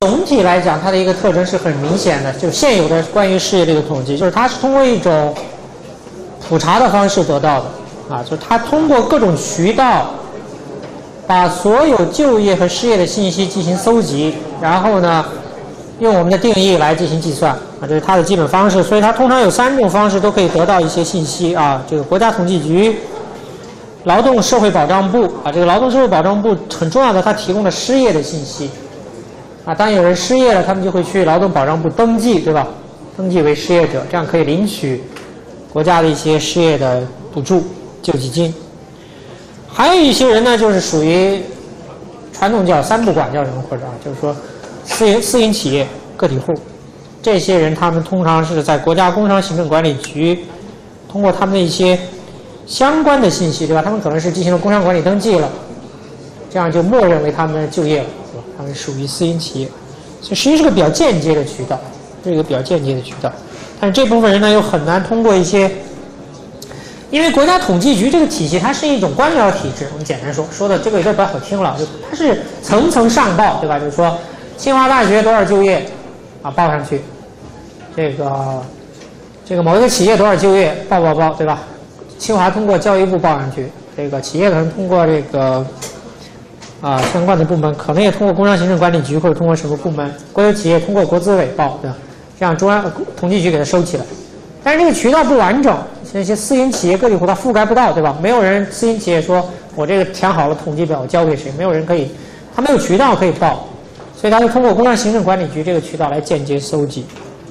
总体来讲，它的一个特征是很明显的，就是现有的关于失业率的统计，就是它是通过一种普查的方式得到的，就是它通过各种渠道，把所有就业和失业的信息进行搜集，然后呢，用我们的定义来进行计算，这是它的基本方式。所以它通常有3种方式都可以得到一些信息这个国家统计局、劳动社会保障部这个劳动社会保障部很重要的，它提供了失业的信息。当有人失业了，他们就会去劳动保障部登记，对吧？登记为失业者，这样可以领取国家的一些失业的补助、救济金。还有一些人呢，就是属于传统叫3不管，叫什么或者就是说私营企业、个体户，这些人他们通常是在国家工商行政管理局通过他们的一些相关的信息，对吧？他们可能是进行了工商管理登记了，这样就默认为他们就业了。他们属于私营企业，所以实际是个比较间接的渠道，这个比较间接的渠道。但是这部分人呢，又很难通过一些，因为国家统计局这个体系，它是一种官僚体制。我们简单说的这个有点不好听了，就它是层层上报，对吧？就是说，清华大学多少就业报上去，这个某一个企业多少就业报，对吧？清华通过教育部报上去，这个企业可能通过这个。相关的部门可能也通过工商行政管理局或者通过什么部门，国有企业通过国资委报，对吧？这样中央统计局给它收起来。但是这个渠道不完整，那些私营企业、个体户它覆盖不到，对吧？没有人私营企业说我这个填好了统计表，我交给谁？没有人可以，他没有渠道可以报，所以他就通过工商行政管理局这个渠道来间接搜集。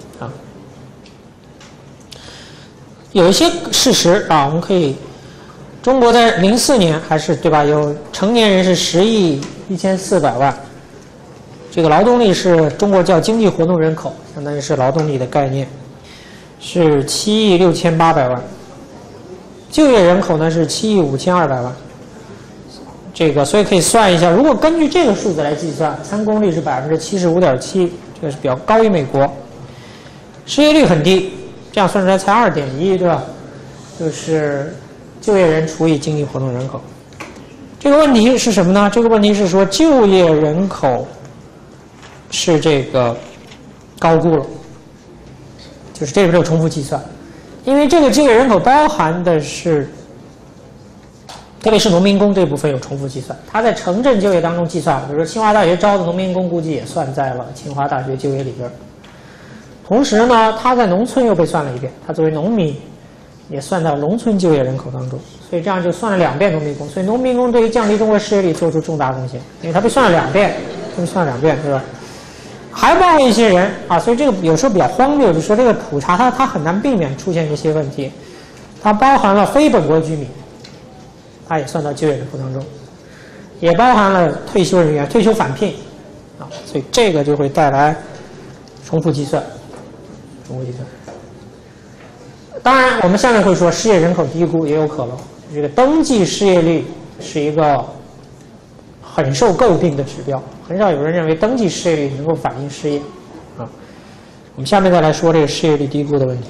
有一些事实我们可以。中国在04年还是对吧？有成年人是10亿1400万，这个劳动力是中国叫经济活动人口，相当于是劳动力的概念，是7亿6800万，就业人口呢是7亿5200万。这个所以可以算一下，如果根据这个数字来计算，参公率是75.7%，这个是比较高于美国。失业率很低，这样算出来才2.1，对吧？就是就业人除以经济活动人口，这个问题是什么呢？这个问题是说就业人口是这个高估了，就是这里面有重复计算，因为这个就业人口包含的是，特别是农民工这部分有重复计算，它在城镇就业当中计算，比如说清华大学招的农民工估计也算在了清华大学就业里边。同时呢，它在农村又被算了一遍，它作为农民。也算到农村就业人口当中，所以这样就算了2遍农民工，所以农民工对于降低中国失业率做出重大贡献，因为它被算了2遍，对吧？还包括一些人所以这个有时候比较荒谬，就是说这个普查它很难避免出现这些问题，它包含了非本国居民，它也算到就业人口当中，也包含了退休人员、退休返聘所以这个就会带来重复计算。当然，我们下面会说失业人口低估也有可能。这个登记失业率是一个很受诟病的指标，很少有人认为登记失业率能够反映失业我们下面再来说这个失业率低估的问题。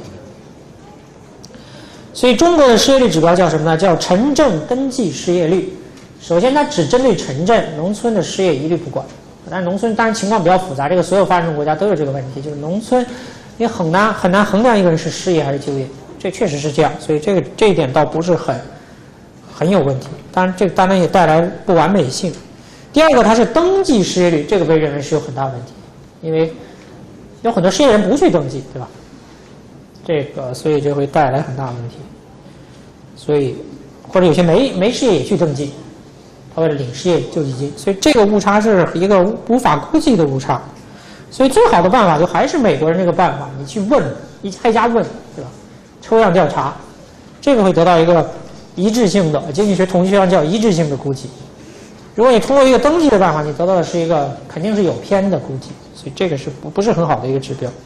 所以中国的失业率指标叫什么呢？叫城镇登记失业率。首先，它只针对城镇，农村的失业一律不管。但是农村当然情况比较复杂，这个所有发展中国家都有这个问题，就是农村你很难衡量一个人是失业还是就业，这确实是这样，所以这一点倒不是很有问题。当然，这个当然也带来不完美性。第二个，它是登记失业率，这个被认为是有很大问题，因为有很多失业人不去登记，对吧？这个所以就会带来很大问题。所以或者有些没失业也去登记，他为了领失业救济金，所以这个误差是一个无法估计的误差。所以最好的办法就还是美国人这个办法，你去问一家一家问，对吧？抽样调查，这个会得到一个一致性的，经济学统计学上叫一致性的估计。如果你通过一个登记的办法，你得到的是一个肯定是有偏的估计，所以这个是不是很好的一个指标。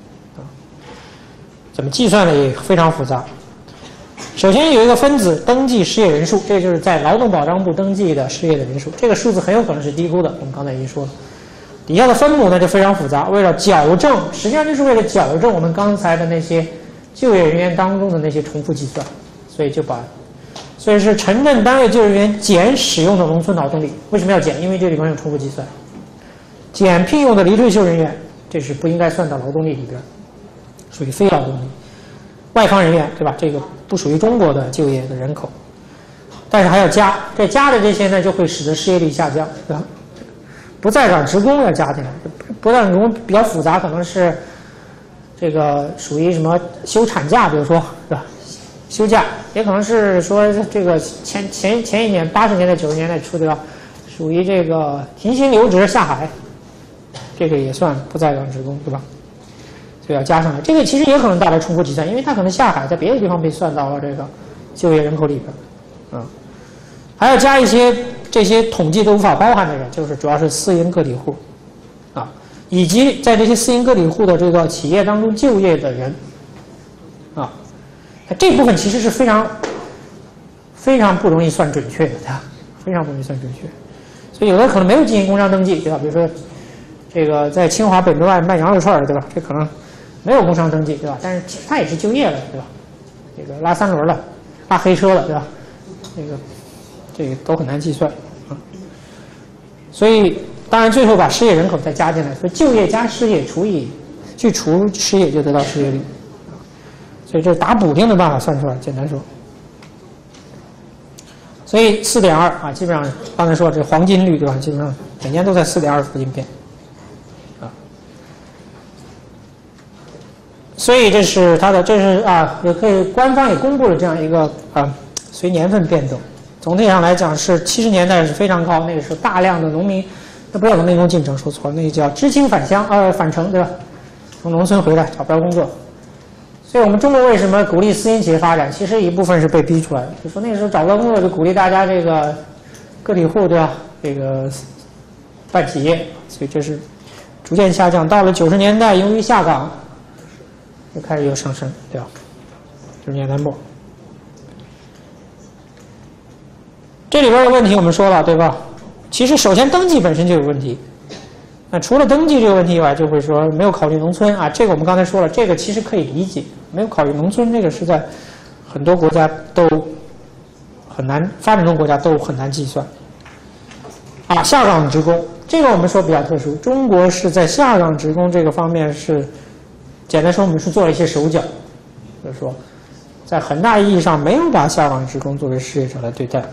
怎么计算的也非常复杂。首先有一个分子登记失业人数，这就是在劳动保障部登记的失业的人数，这个数字很有可能是低估的，我们刚才已经说了。底下的分母呢就非常复杂，为了矫正，实际上就是为了矫正我们刚才的那些就业人员当中的那些重复计算，所以是城镇单位就业人员减使用的农村劳动力。为什么要减？因为这里面有重复计算。 减聘用的离退休人员，这是不应该算到劳动力里边，属于非劳动力。外方人员，对吧？这个不属于中国的就业的人口，但是还要加，这加的这些呢，就会使得失业率下降，对吧？不在岗职工要加进来，不在岗职工比较复杂，可能是这个属于什么休产假，比如说，对吧？休假，也可能是说这个前一年80年代90年代初，对吧？属于这个停薪留职下海，这个也算不在岗职工，对吧？所以要加上来，这个其实也可能带来重复计算，因为它可能下海在别的地方被算到了这个就业人口里边，还要加一些这些统计都无法包含的人，就是主要是私营个体户，以及在这些私营个体户的这个企业当中就业的人，这部分其实是非常不容易算准确的，对吧？非常不容易算准确，所以有的可能没有进行工商登记，对吧？比如说这个在清华北门外卖羊肉串的，对吧？这可能没有工商登记，对吧？但是他也是就业了，对吧？这个拉三轮了，拉黑车了，对吧？这个都很难计算啊。所以当然最后把失业人口再加进来，所以就业加失业去除失业就得到失业率。所以这是打补丁的办法算出来，简单说。所以4.2啊，基本上刚才说这黄金率，对吧？基本上每年都在4.2附近变啊。所以这是它的，这是也可以官方也公布了这样一个随年份变动。总体上来讲是70年代是非常高，那个时候大量的农民，那不叫农民工进城，说错了，那个叫知青返城，对吧？从农村回来找不着工作。所以我们中国为什么鼓励私营企业发展？其实一部分是被逼出来的，就说那个时候找不到工作，就鼓励大家这个个体户，对吧？这个办企业，所以这是逐渐下降。到了90年代，由于下岗，又开始有上升，对吧？90年代末，这里边的问题我们说了，对吧？其实首先登记本身就有问题。那除了登记这个问题以外，就会说没有考虑农村啊，这个我们刚才说了，这个其实可以理解，没有考虑农村，这个是在很多国家都很难，发展中国家都很难计算。下岗职工，这个我们说比较特殊，中国是在下岗职工这个方面是，简单说我们是做了一些手脚，就是说，在很大意义上没有把下岗职工作为失业者来对待，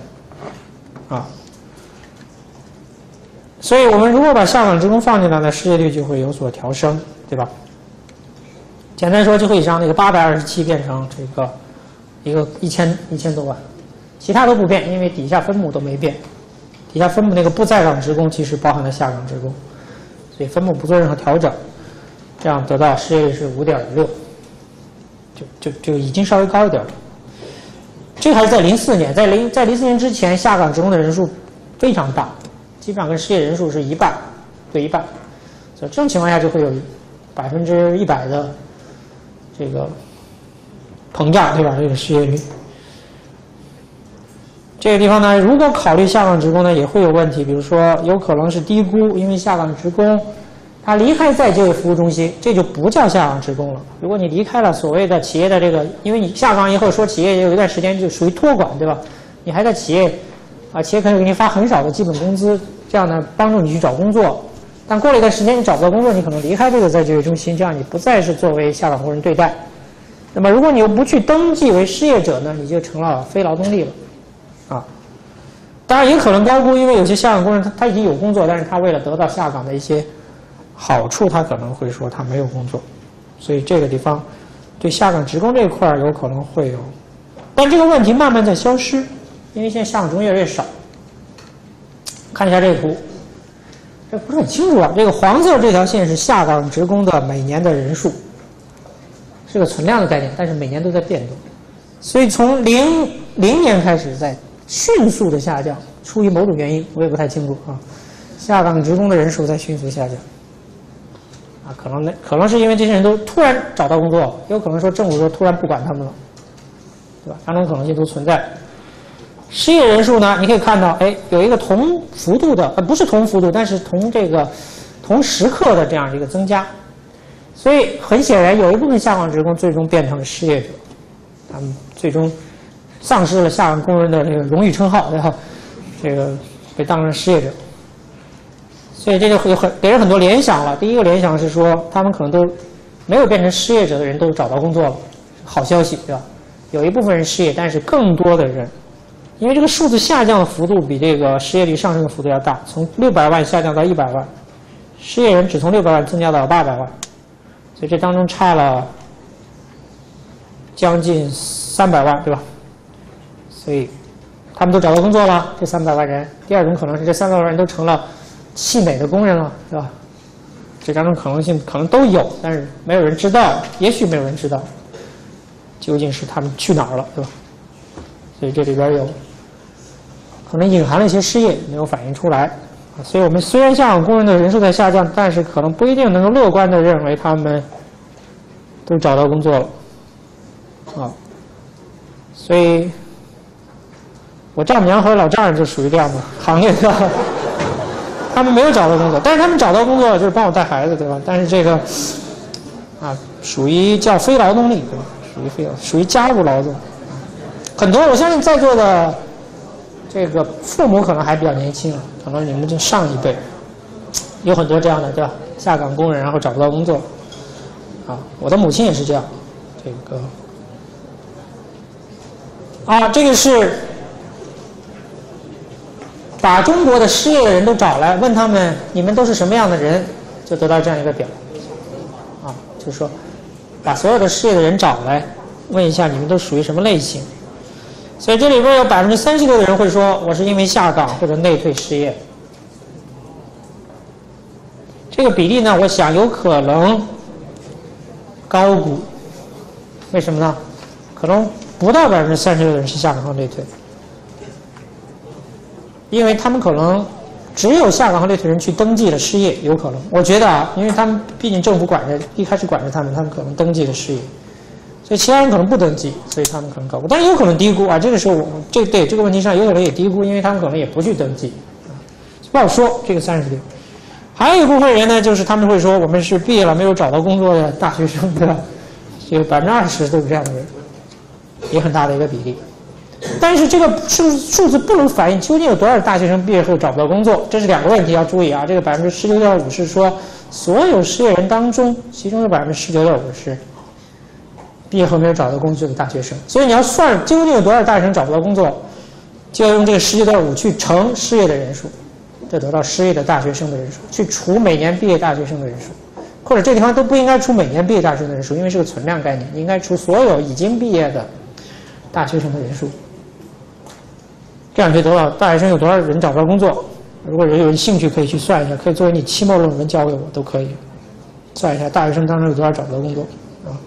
所以我们如果把下岗职工放进来呢，失业率就会有所调升，对吧？简单说，就会让那个827变成这个一个1000多万，其他都不变，因为底下分母都没变。底下分母那个不在岗职工其实包含了下岗职工，所以分母不做任何调整，这样得到失业率是5.6，就已经稍微高一点了。这还是在04年，在04年之前，下岗职工的人数非常大。基本上跟失业人数是1半，对1半，所以这种情况下就会有100%的这个膨胀，对吧？这个失业率。这个地方呢，如果考虑下岗职工呢，也会有问题，比如说有可能是低估，因为下岗职工他离开再就业服务中心，这就不叫下岗职工了。如果你离开了所谓的企业的这个，因为你下岗以后说企业有一段时间就属于托管，对吧？你还在企业企业可能给你发很少的基本工资，这样呢帮助你去找工作。但过了一段时间你找不到工作，你可能离开这个再就业中心，这样你不再是作为下岗工人对待。那么如果你又不去登记为失业者呢，你就成了非劳动力了。当然也可能高估，因为有些下岗工人他已经有工作，但是他为了得到下岗的一些好处，他可能会说他没有工作。所以这个地方对下岗职工这一块有可能会有，但这个问题慢慢在消失。因为现在下岗职工越来越少，看一下这个图，这不是很清楚啊。这个黄色这条线是下岗职工的每年的人数，是个存量的概念，但是每年都在变动。所以从00年开始在迅速的下降，出于某种原因，我也不太清楚啊。下岗职工的人数在迅速下降，可能是因为这些人都突然找到工作，也有可能说政府说突然不管他们了，对吧？两种可能性都存在。失业人数呢，你可以看到，有一个同幅度的，不是同幅度，但是同时刻的这样一个增加。所以很显然，有一部分下岗职工最终变成了失业者，他们最终丧失了下岗工人的这个荣誉称号，然后这个被当成失业者。 所以这就给人很多联想了。第一个联想是说，他们可能都没有变成失业者的人都找到工作了，好消息，对吧？有一部分人失业，但是更多的人，因为这个数字下降的幅度比这个失业率上升的幅度要大，从600万下降到100万，失业人只从600万增加到了800万，所以这当中差了将近300万，对吧？所以他们都找到工作了，这300万人。第二种可能是这300万人都成了汽美的工人了，对吧？这两种可能性可能都有，但是没有人知道，也许没有人知道究竟是他们去哪儿了，对吧？所以这里边有可能隐含了一些失业没有反映出来。所以我们虽然下岗工人的人数在下降，但是可能不一定能够乐观地认为他们都找到工作了啊。所以我丈母娘和老丈人就属于这样的行业的，他们没有找到工作，但是他们找到工作就是帮我带孩子，对吧？但是这个啊，属于叫非劳动力，对吧？属于家务劳动。很多我相信在座的这个父母可能还比较年轻，可能你们就上一辈有很多这样的，对吧？下岗工人然后找不到工作啊，我的母亲也是这样。这个啊，这个是把中国的失业的人都找来，问他们你们都是什么样的人，就得到这样一个表啊，就是说把所有的失业的人找来，问一下你们都属于什么类型。所以这里边有36%的人会说我是因为下岗或者内退失业。这个比例呢，我想有可能高估。为什么呢？可能不到36%的人是下岗和内退，因为他们可能只有下岗和内退人去登记了失业，有可能。我觉得啊，因为他们毕竟政府一开始管着他们可能登记了失业。所以其他人可能不登记，所以他们可能高估，但是有可能低估啊。这个时候对这个问题上有可能也低估，因为他们可能也不去登记，不好说。这个36%，还有一部分人呢，就是他们会说我们是毕业了没有找到工作的大学生，对吧？有20%都是这样的人，也很大的一个比例。但是这个数字不能反映究竟有多少大学生毕业后找不到工作，这是两个问题要注意啊。这个19.5%是说所有失业人当中，其中有19.5%是毕业后没有找到工作的大学生，所以你要算究竟有多少大学生找不到工作，就要用这个19.5去乘失业的人数，就得到失业的大学生的人数，去除每年毕业大学生的人数，或者这地方都不应该除每年毕业大学生的人数，因为是个存量概念，应该除所有已经毕业的大学生的人数，这样就得到大学生有多少人找不到工作。如果有兴趣可以去算一下，可以作为你期末论文交给我都可以，算一下大学生当中有多少找不到工作啊。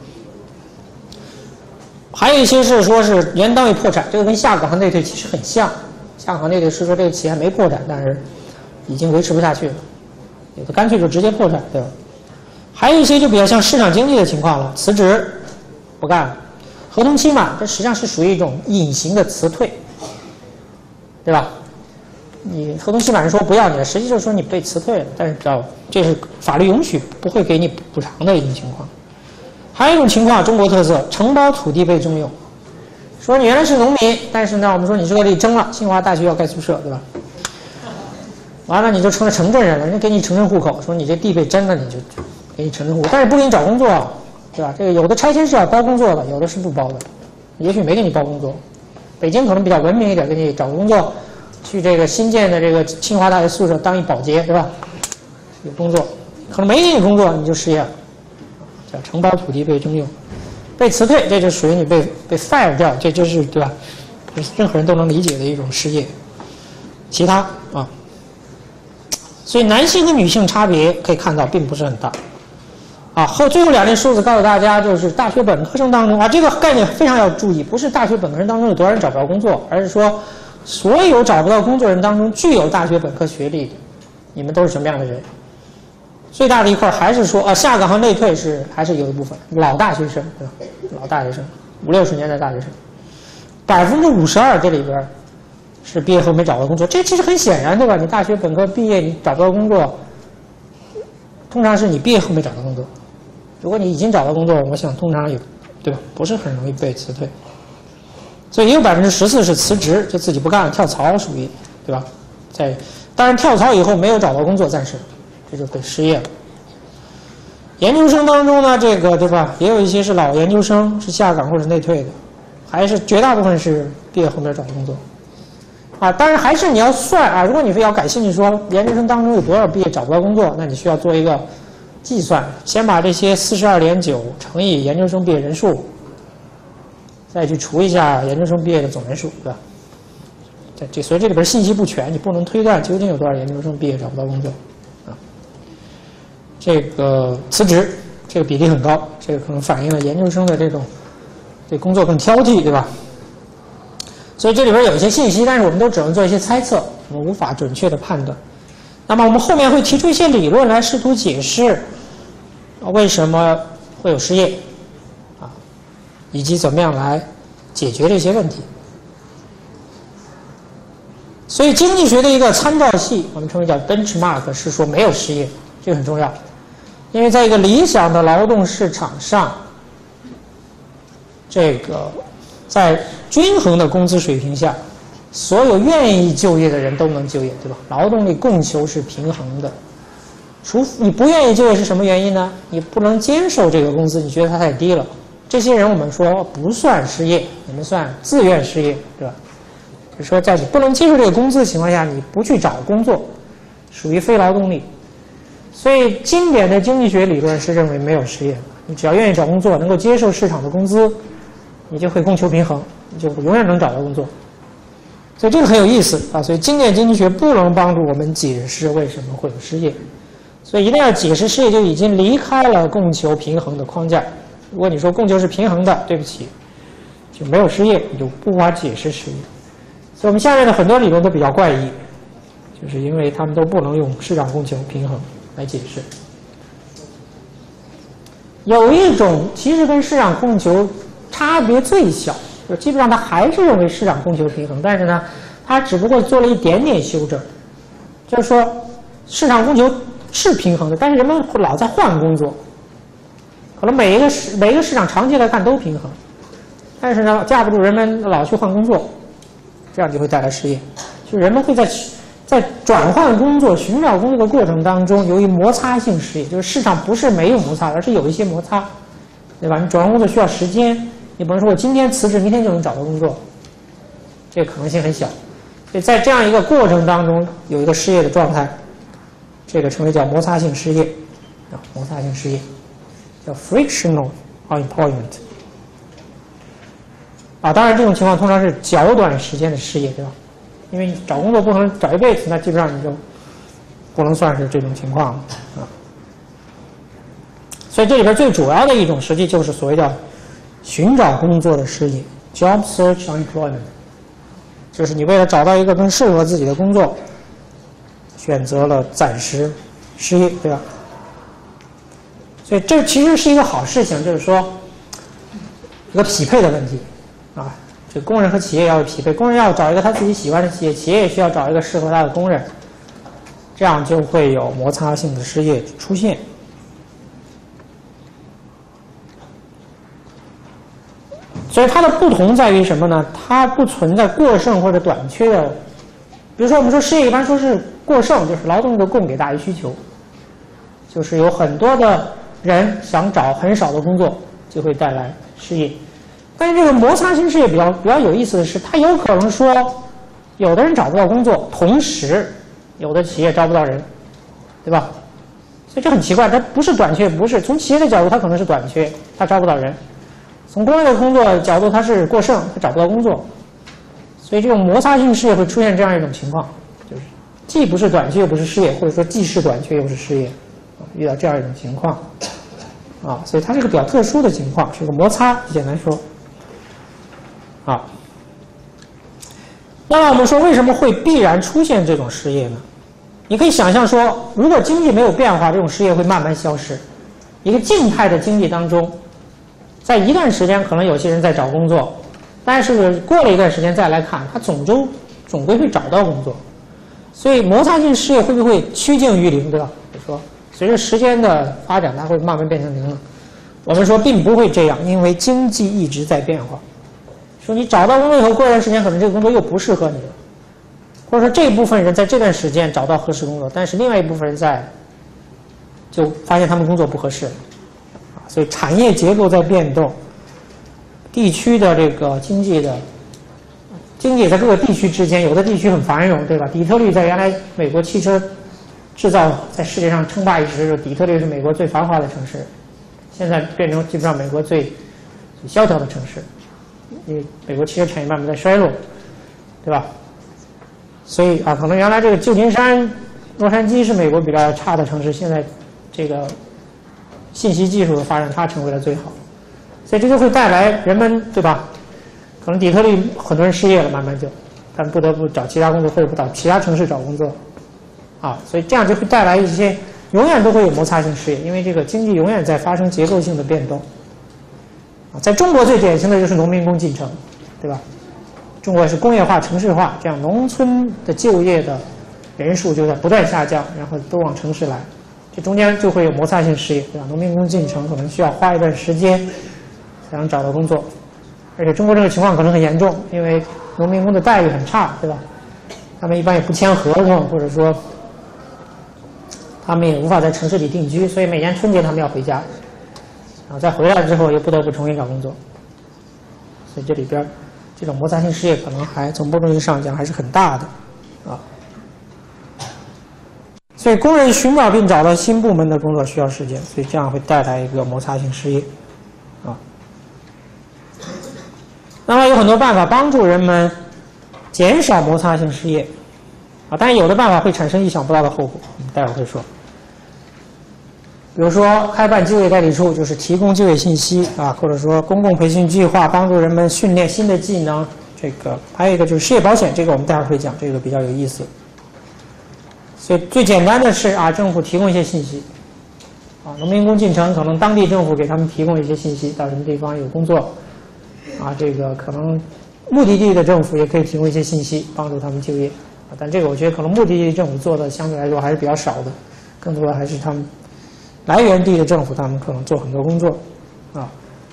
还有一些是说是原单位破产，这个跟下岗和内退其实很像。下岗和内退是说这个企业还没破产，但是已经维持不下去了，有的干脆就直接破产，对吧？还有一些就比较像市场经济的情况了，辞职不干了，合同期满，这实际上是属于一种隐形的辞退，对吧？你合同期满人说不要你了，实际就是说你被辞退了，但是这是法律允许不会给你补偿的一种情况。还有一种情况，中国特色，承包土地被征用，说你原来是农民，但是呢，我们说你这个地征了，清华大学要盖宿舍，对吧？完了你就成了城镇人了，人家给你城镇户口，说你这地被征了，你就给你城镇户口，但是不给你找工作，对吧？这个有的拆迁是要包工作的，有的是不包的，也许没给你包工作。北京可能比较文明一点，给你找工作，去这个新建的这个清华大学宿舍当一保洁，对吧？有工作，可能没给你工作你就失业了。叫承包土地被征用，被辞退，这就属于你被 fire 掉，这就是对吧？任何人都能理解的一种失业。其他啊，所以男性和女性差别可以看到并不是很大。啊，最后2类数字告诉大家，就是大学本科生当中啊，这个概念非常要注意，不是大学本科生当中有多少人找不到工作，而是说所有找不到工作人当中具有大学本科学历的，你们都是什么样的人？最大的一块还是说下岗和内退还是有一部分老大学生，对吧？老大学生，50、60年代大学生，52%这里边是毕业后没找到工作，这其实很显然，对吧？你大学本科毕业你找不到工作，通常是你毕业后没找到工作。如果你已经找到工作，我想通常也对吧？不是很容易被辞退。所以也有14%是辞职，就自己不干了，跳槽属于对吧？ 当然跳槽以后没有找到工作，暂时这就被失业了。研究生当中呢，这个对吧，也有一些是老研究生，是下岗或者内退的，还是绝大部分是毕业后面找工作。当然还是你要算啊，如果你非要感兴趣说研究生当中有多少毕业找不到工作，那你需要做一个计算，先把这些42.9乘以研究生毕业人数，再去除一下研究生毕业的总人数，对吧？所以这里边信息不全，你不能推断究竟有多少研究生毕业找不到工作啊。这个辞职这个比例很高，这个可能反映了研究生的这种对工作更挑剔，对吧？所以这里边有一些信息，但是我们都只能做一些猜测，我们无法准确的判断。那么我们后面会提出一些理论来试图解释为什么会有失业啊，以及怎么样来解决这些问题。所以经济学的一个参照系，我们称为叫 benchmark， 是说没有失业，这个很重要。因为在一个理想的劳动市场上，这个在均衡的工资水平下，所有愿意就业的人都能就业，对吧？劳动力供求是平衡的。你不愿意就业是什么原因呢？你不能接受这个工资，你觉得它太低了。这些人我们说不算失业，你们算自愿失业，对吧？就是说，在你不能接受这个工资的情况下，你不去找工作，属于非劳动力。所以，经典的经济学理论是认为没有失业的。你只要愿意找工作，能够接受市场的工资，你就会供求平衡，你就永远能找到工作。所以这个很有意思啊！所以经典经济学不能帮助我们解释为什么会有失业。所以一定要解释失业，就已经离开了供求平衡的框架。如果你说供求是平衡的，对不起，就没有失业，你就无法解释失业。所以我们下面的很多理论都比较怪异，就是因为他们都不能用市场供求平衡来解释。有一种其实跟市场供求差别最小，就基本上它还是认为市场供求平衡，但是呢，它只不过做了一点点修正，就是说市场供求是平衡的，但是人们老在换工作，可能每一个市场长期来看都平衡，但是呢，架不住人们老去换工作。这样就会带来失业，就是人们会在转换工作、寻找工作的过程当中，由于摩擦性失业，就是市场不是没有摩擦，而是有一些摩擦，对吧？你转换工作需要时间，你不能说我今天辞职，明天就能找到工作，这个可能性很小。所以在这样一个过程当中，有一个失业的状态，这个称为叫摩擦性失业，摩擦性失业叫 frictional unemployment。当然这种情况通常是较短时间的失业，对吧？因为你找工作不可能找一辈子，那基本上你就不能算是这种情况啊。所以这里边最主要的一种，实际就是所谓的寻找工作的失业 （job search unemployment），就是你为了找到一个更适合自己的工作，选择了暂时失业，对吧？所以这其实是一个好事情，就是说一个匹配的问题。这工人和企业要匹配，工人要找一个他自己喜欢的企业，企业也需要找一个适合他的工人，这样就会有摩擦性的失业出现。所以它的不同在于什么呢？它不存在过剩或者短缺的。比如说我们说失业一般说是过剩，就是劳动力的供给大于需求，就是有很多的人想找很少的工作，就会带来失业。但是这个摩擦性失业比较有意思的是，它有可能说，有的人找不到工作，同时有的企业招不到人，对吧？所以这很奇怪，它不是短缺，不是从企业的角度它可能是短缺，它招不到人；从工人的工作角度它是过剩，它找不到工作。所以这种摩擦性失业会出现这样一种情况，就是既不是短缺又不是失业，或者说既是短缺又是失业，遇到这样一种情况，所以它是个比较特殊的情况，是个摩擦，简单说。那么我们说为什么会必然出现这种失业呢？你可以想象说，如果经济没有变化，这种失业会慢慢消失。一个静态的经济当中，在一段时间可能有些人在找工作，但是过了一段时间再来看，他总归会找到工作。所以摩擦性失业会不会趋近于零，对吧？就是说随着时间的发展，它会慢慢变成零了。我们说并不会这样，因为经济一直在变化。说你找到工作以后，过一段时间可能这个工作又不适合你了， 或者说这一部分人在这段时间找到合适工作，但是另外一部分人就发现他们工作不合适，啊，所以产业结构在变动，地区的这个经济在各个地区之间，有的地区很繁荣，对吧？底特律在原来美国汽车制造在世界上称霸一时的时候，底特律是美国最繁华的城市，现在变成基本上美国最萧条的城市，因为美国汽车产业慢慢在衰落，对吧？所以啊，可能原来这个旧金山、洛杉矶是美国比较差的城市，现在这个信息技术的发展，它成为了最好，所以这就会带来人们，对吧？可能底特律很多人失业了，慢慢就，他们不得不找其他工作，或者到其他城市找工作，啊，所以这样就会带来一些永远都会有摩擦性失业，因为这个经济永远在发生结构性的变动。啊，在中国最典型的就是农民工进城，对吧？中国是工业化、城市化，这样农村的就业的人数就在不断下降，然后都往城市来，这中间就会有摩擦性失业，对吧？农民工进城可能需要花一段时间才能找到工作。而且中国这个情况可能很严重，因为农民工的待遇很差，对吧？他们一般也不签合同，或者说他们也无法在城市里定居，所以每年春节他们要回家，然后再回来之后又不得不重新找工作。所以这里边这种摩擦性失业可能还从某种意义上讲还是很大的，啊。所以工人寻找并找到新部门的工作需要时间，所以这样会带来一个摩擦性失业，啊。那么有很多办法帮助人们减少摩擦性失业，啊，但是有的办法会产生意想不到的后果，我们待会儿会说。比如说，开办就业代理处，就是提供就业信息啊，或者说公共培训计划，帮助人们训练新的技能。这个还有一个就是失业保险，这个我们待会儿会讲，这个比较有意思。所以最简单的是啊，政府提供一些信息，啊，农民工进城，可能当地政府给他们提供一些信息，到什么地方有工作。啊，这个可能目的地的政府也可以提供一些信息，帮助他们就业。啊，但这个我觉得可能目的地政府做的相对来说还是比较少的，更多的还是他们来源地的政府，他们可能做很多工作，啊，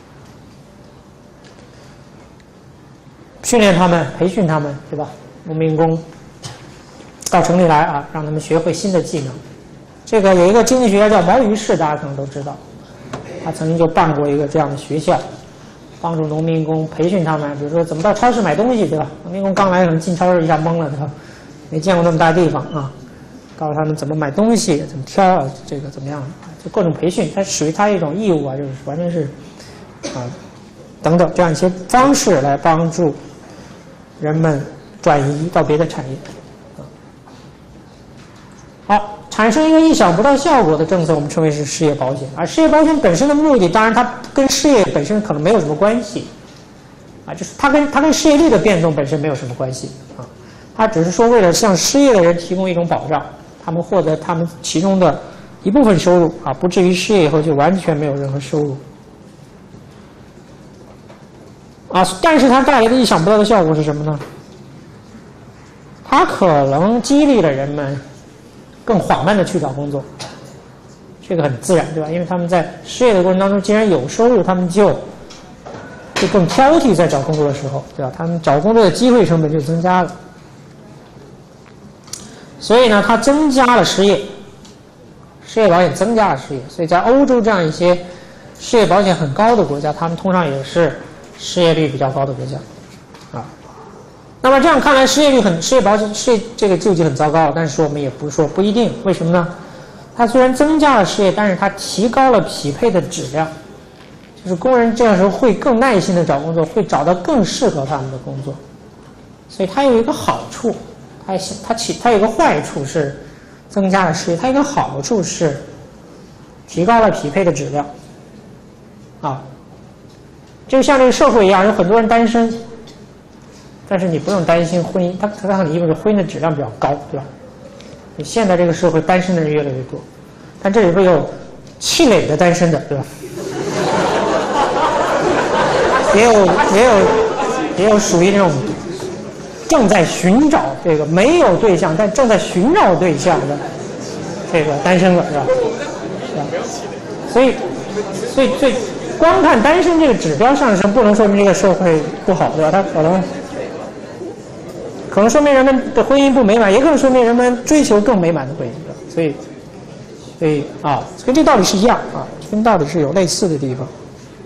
训练他们，培训他们，对吧？农民工到城里来啊，让他们学会新的技能。这个有一个经济学家叫毛于轼，大家可能都知道，他曾经就办过一个这样的学校。帮助农民工培训他们，比如说怎么到超市买东西，对吧？农民工刚来可能进超市一下懵了，对吧？没见过那么大地方啊，告诉他们怎么买东西，怎么挑啊，这个怎么样，就各种培训，它属于他一种义务啊，就是完全是啊等等这样一些方式来帮助人们转移到别的产业。好，产生一个意想不到效果的政策，我们称为是失业保险。而失业保险本身的目的，当然它跟失业本身可能没有什么关系，啊，就是它跟失业率的变动本身没有什么关系啊，它只是说为了向失业的人提供一种保障，他们获得他们其中的一部分收入啊，不至于失业以后就完全没有任何收入。啊，但是它带来的意想不到的效果是什么呢？它可能激励了人们更缓慢的去找工作，这个很自然，对吧？因为他们在失业的过程当中，既然有收入，他们就更挑剔，在找工作的时候，对吧？他们找工作的机会成本就增加了，所以呢，它增加了失业，失业保险增加了失业，所以在欧洲这样一些失业保险很高的国家，他们通常也是失业率比较高的国家，啊。那么这样看来，失业保险这个救济很糟糕，但是我们也不是说不一定，为什么呢？它虽然增加了失业，但是它提高了匹配的质量，就是工人这样时候会更耐心的找工作，会找到更适合他们的工作。所以它有一个好处，它有一个坏处是增加了失业，它有一个好处是提高了匹配的质量。啊，就像这个社会一样，有很多人单身。但是你不用担心婚姻，它让你意味着婚姻的质量比较高，对吧？你现在这个社会单身的人越来越多，但这里会有气馁的单身的，对吧？也有属于那种正在寻找这个没有对象但正在寻找对象的这个单身的，是吧？所以光看单身这个指标上升，不能说明这个社会不好，对吧？它可能说明人们的婚姻不美满，也可能说明人们追求更美满的婚姻。所以跟这道理是一样啊，跟道理是有类似的地方。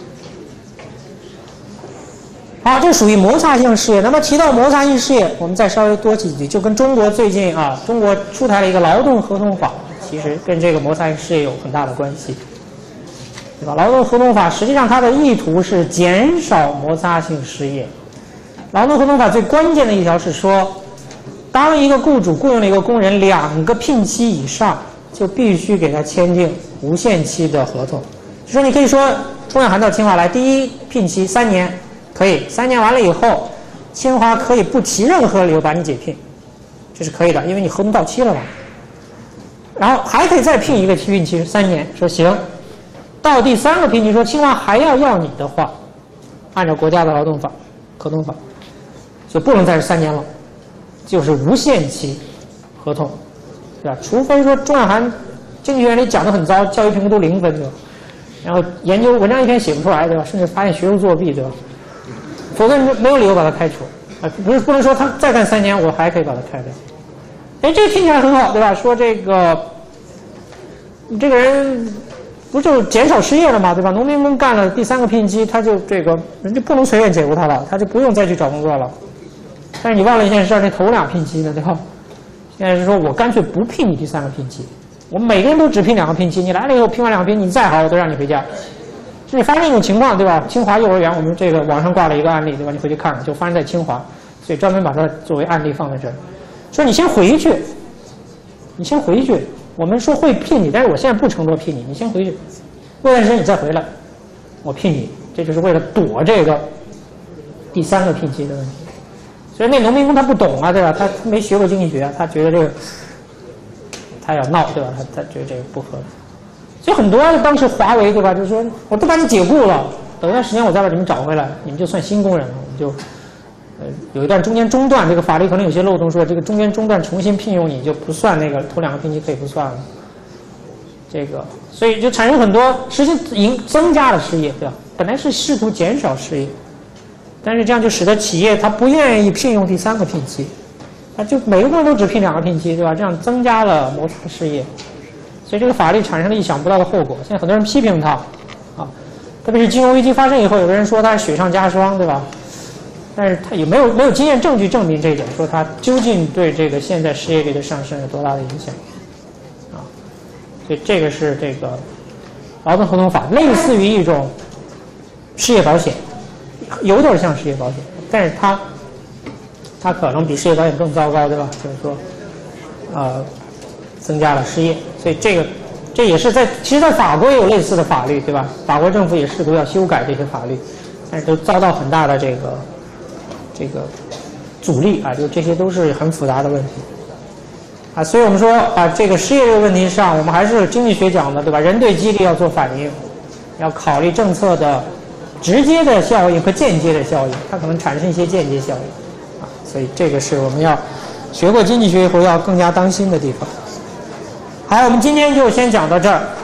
好，这属于摩擦性事业。那么提到摩擦性事业，我们再稍微多几句，就跟中国最近中国出台了一个劳动合同法，其实跟这个摩擦性事业有很大的关系，对吧？劳动合同法实际上它的意图是减少摩擦性失业。劳动合同法最关键的一条是说，当一个雇主雇佣了一个工人2个聘期以上，就必须给他签订无限期的合同。就说你可以说中远韩到清华来，第一聘期3年。可以，3年完了以后，清华可以不提任何理由把你解聘，这是可以的，因为你合同到期了嘛。然后还可以再聘一个聘期3年，说行，到第3个聘期说清华还要你的话，按照国家的劳动法、合同法，就不能再是3年了，就是无限期合同，对吧？除非说中远韩经济学院里讲得很糟，教育评估都0分，对吧？然后研究文章一篇写不出来，对吧？甚至发现学术作弊，对吧？否则没有理由把他开除不能说他再干3年，我还可以把他开掉。哎，这个听起来很好，对吧？说这个人不就减少失业了吗？对吧？农民工干了第3个聘期，他就人就不能随便解雇他了，他就不用再去找工作了。但是你忘了一件事，那头2聘期呢，对吧？现在是说我干脆不聘你第3个聘期，我每个人都只聘2个聘期，你来了以后聘完2个聘期，你再好我都让你回家。你发生这种情况，对吧？清华幼儿园，我们这个网上挂了一个案例，对吧？你回去看看，就发生在清华，所以专门把它作为案例放在这儿。说你先回去，我们说会聘你，但是我现在不承诺聘你，你先回去，过段时间你再回来，我聘你。这就是为了躲这个第3个聘期的问题。所以那农民工他不懂啊，对吧？他没学过经济学，他觉得这个他要闹，对吧？他觉得这个不合理。所以很多当时华为，对吧？就是说我都把你解雇了，等一段时间我再把你们找回来，你们就算新工人了，我们就有一段中间中断，这个法律可能有些漏洞，说这个中间中断重新聘用你就不算，那个头2个聘期可以不算了。这个所以就产生很多实际增加了失业，对吧？本来是试图减少失业，但是这样就使得企业他不愿意聘用第3个聘期，他就每个工人都只聘2个聘期，对吧？这样增加了摩擦失业。所以这个法律产生了意想不到的后果。现在很多人批评它，特别是金融危机发生以后，有的人说它是雪上加霜，对吧？但是它也没有经验证据证明这一点，说它究竟对这个现在失业率的上升有多大的影响，所以这个是这个劳动合同法，类似于一种失业保险，有点像失业保险，但是它可能比失业保险更糟糕，对吧？就是说，增加了失业，所以这也是其实在法国也有类似的法律，对吧？法国政府也试图要修改这些法律，但是都遭到很大的这个阻力就这些都是很复杂的问题所以我们说这个失业这个问题上，我们还是经济学讲的，对吧？人对激励要做反应，要考虑政策的直接的效应和间接的效应，它可能产生一些间接效应所以这个是我们要学过经济学以后要更加当心的地方。好，我们今天就先讲到这儿。